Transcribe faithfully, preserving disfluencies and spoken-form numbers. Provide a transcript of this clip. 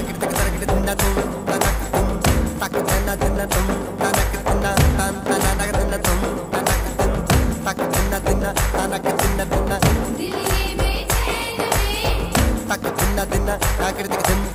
ताकिड़तक तरकिड़ तिन्ना तुम तनक तुम तक तिन्ना तिन्ना तुम तनक तिन्ना तन तना तक तिन्ना तुम तनक तुम तक तिन्ना तिन्ना तनक तिन्ना तिन्ना दिल ये बेचैन में तक तिन्ना तिन्ना ताकिड़तक तिन्ना